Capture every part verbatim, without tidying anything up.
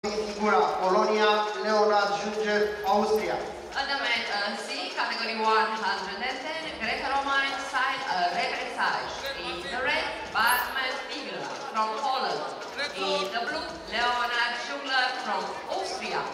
Figura Polonia, Leonard Junger, Austria. Element uh, C, category one hundred ten, Greco-Roman style uh, reprisage. In the red, Bartman Figura from Poland. In the blue, Leonard Jungler from Austria.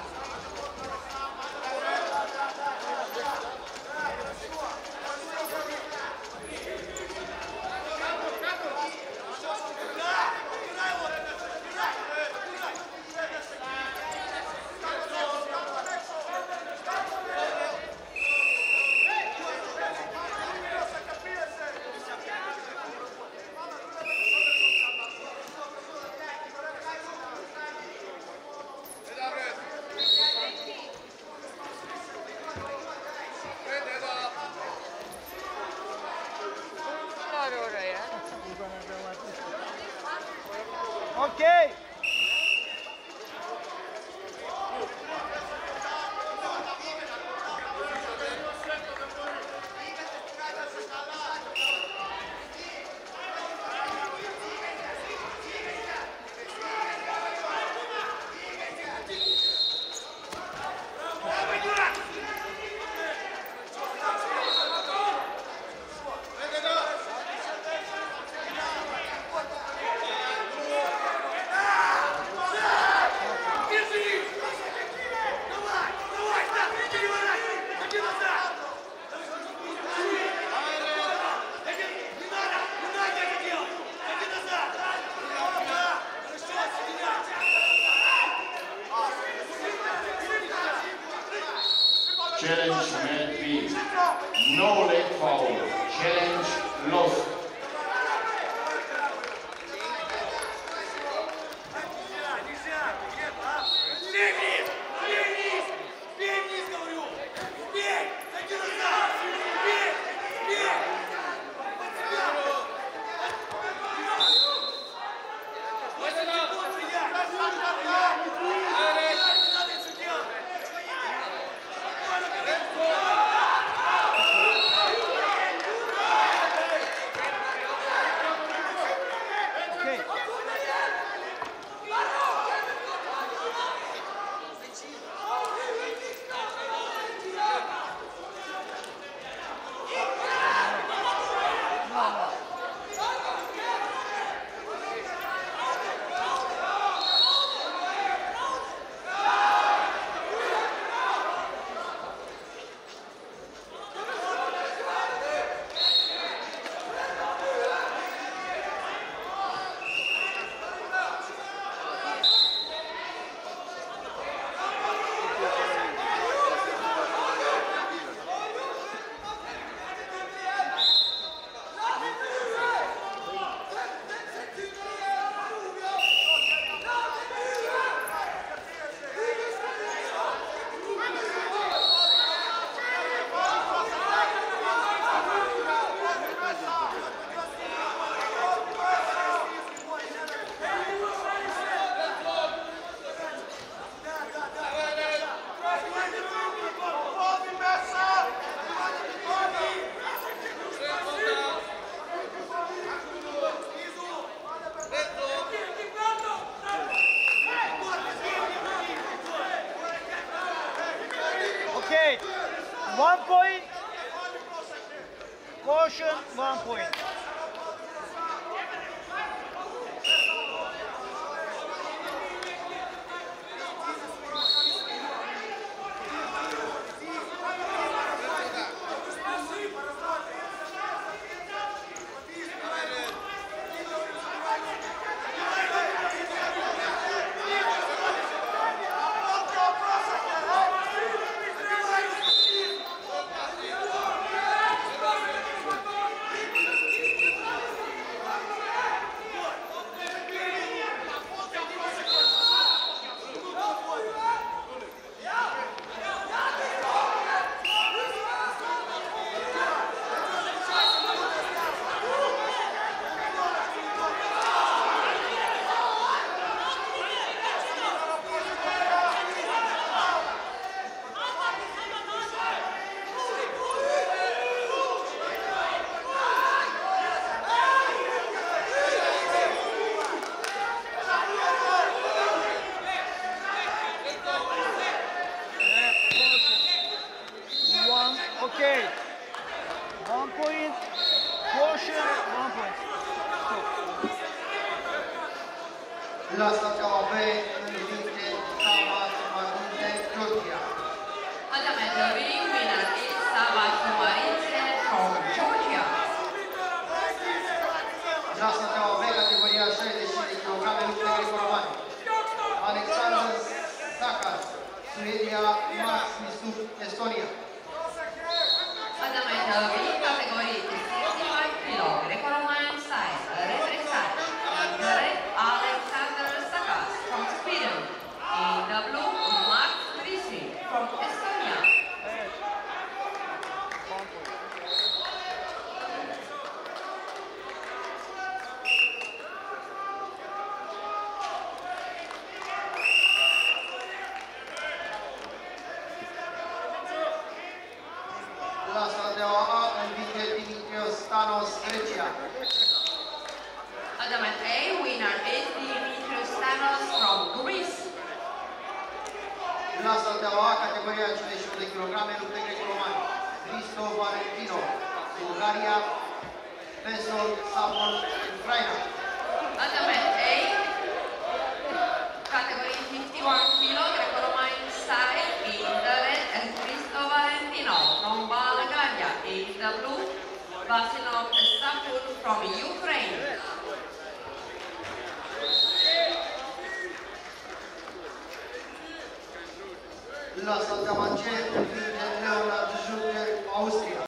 Okay. Challenge may be no leg foul. Challenge lost. Okay, one point, caution, one point. Suedia, Max Mistuf, Estonia. Andamento B, categorie sessantacinque kg, Greco-Roman style, reprisage. In the red, Alexander Sakas from Sweden. In the blue, Max Grisi from Estonia. La salteaua A învinge Dimitrios Stanos, Grecia. Adamant A, winner is Dimitrios Stanos from Greece. La salteaua A, categoria cincizeci și unu de kilograme, lupte greco-romane. Cristo Valentino, Bulgaria. Vesel Sabol, Ucraina. Adamant A, categorie fifty-one kg, Greco-Roman style. In the red, and Cristo Valentino from Bulgaria. In the blue, Vasilov Sapul from Ukraine. La salteaua C învinge Leonard Juncker, Austria.